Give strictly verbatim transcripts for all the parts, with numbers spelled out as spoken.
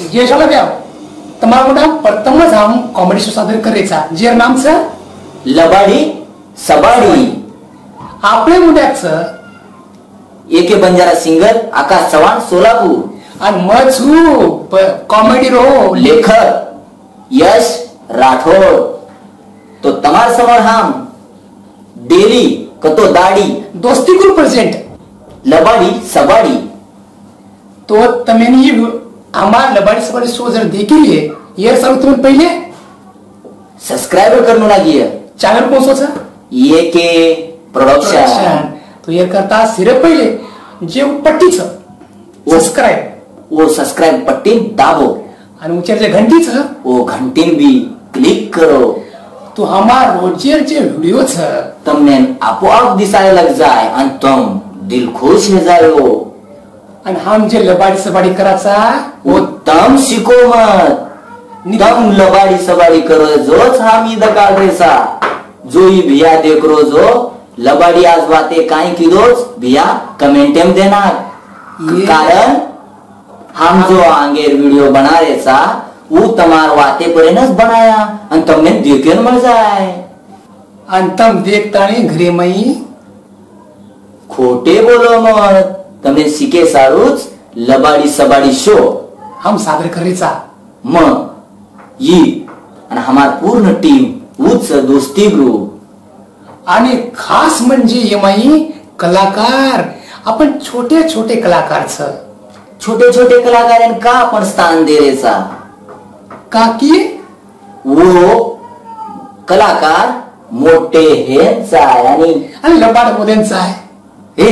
यशाला व्या તમારા મોટા પ્રથમ જ આમ કોમેડી શો સાદર કરે છે જે નામ છે લબાડી સબાડી. આપણે મોટા છે એકે બંજારા સિંગર આકાશ ચव्हाण સોલાપુર અને મ છું કોમેડી રો લેખક યશ રાઠોડ. તો તમાર સમર હામ ડેલી કતો દાડી દોસ્તી ગ્રુપ પ્રેઝન્ટ લબાડી સબાડી. તો તમે ની અમાર લબાડી સબાડી શો જર દેખી લે ये सब तुम पहले सब्सक्राइबर करने लगी है. चैनल कौन सा है? ये के प्रोडक्शन. तो ये करता सिर्फ पहले जे पट्टी छ सब्सक्राइब वो सब्सक्राइब पट्टी दाबो आणि ऊंचर जे घंटी छ वो घंटी भी क्लिक करो तो हमार रोजर जे वीडियो छ तुमने आपोआप दिसायला लग जाए आणि तुम दिल खुश हो जायो. आणि हम जे लबाडी सबाडी कराचा वो तम शिको मत तम लबाडी सबाडी करो जोच हम इधर काढ रेसा जो ही भिया देख रो जो लबाडी आज बातें काई की दोच भिया कमेंटेम देना कारण हम जो आगे वीडियो बना रेसा वो तमार वाते परेनच बनाया आणि तुमने देखेन मर जाए आणि तम देखतानी घरे मई खोटे बोलो मत. तुमने सीखे सारूच लबाडी सबाडी शो हम सादर करेचा मग ये आणि हमार पूर्ण टीम उच्च दोस्ती ग्रुप आणि खास म्हणजे यमाई कलाकार आपण छोटे छोटे कलाकार छ छोटे छोटे कलाकारांना का आपण स्थान दे रेचा का की वो कलाकार मोठे हेंचा आणि आणि लबाड मोदेंचा आहे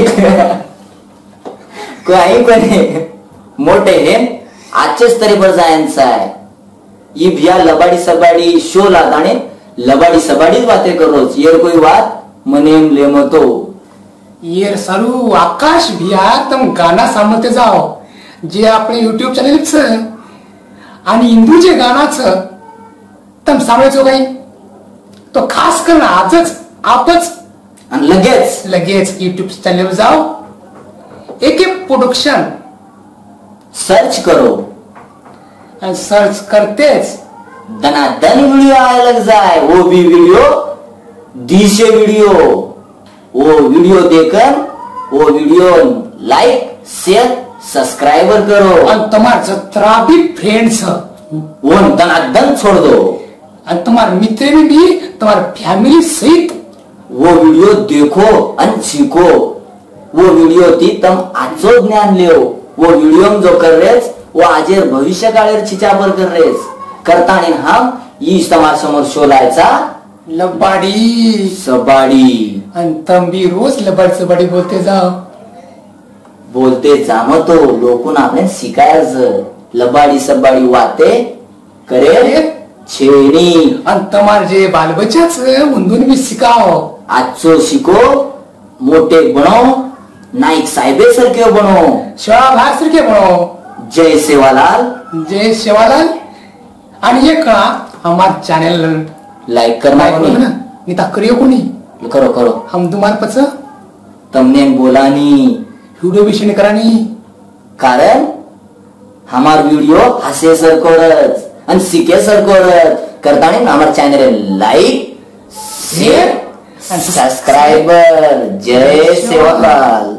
काही कोणी मोठे हे आजचेच तरी बर जायचं आहे. ये भिया लबाडी सबाडी शो लादाने लबाडी सबाडीच बातें करोच ये कोई बात मनेम लेमतो ये सारू आकाश भिया तम गाना सांगते जाओ जे आपले YouTube चॅनल छ आणि हिंदू जे गाना छ तम सांगायचो काही तो खास करून आजच आपच आणि लगेच लगेच YouTube चॅनल जाओ एक एक प्रोडक्शन सर्च करो आणि सर्च करतेच दनादन वीडियो आने लग जाए. वो भी वीडियो दिशे वीडियो वो वीडियो देखकर वो वीडियो लाइक शेयर सब्सक्राइबर करो आणि तुम्हार जत्रा भी फ्रेंड्स वो दनादन छोड़ दो आणि तुम्हार मित्र भी तुम्हार फैमिली सहित वो वीडियो देखो आणि सीखो. वो वीडियो ती तम आजो ज्ञान लेओ. वो वीडियो जो कर रेस वो आजेर भविष्य काळेर चिचाबर कर रेस करताने हम इस तमार समोर शो लायचा लबाडी सबाडी आणि तम भी रोज लबाडी सबाडी बोलते जाओ बोलते जामतो लोकून आपने शिकायच लबाडी सबाडी वाते करे छेनी आणि तमार जे बालबच्चाच मुंदून भी शिकाओ. आजचो शिको मोठे बनो नाईक साहेबे सारखे बनो शिवाभाग सारखे बनो. जय सेवालाल जय सेवालाल. आणि एक कळा हमार चॅनल लाइक करना ना निता करियो कोणी करो करो हम तुम्हारे पच तमने बोलानी वीडियो विषय करानी कारण हमार वीडियो हसे सरकोरच आणि सिके सरकोरच करताने हमार चॅनल लाइक शेयर सब्सक्राइबर. जय सेवालाल.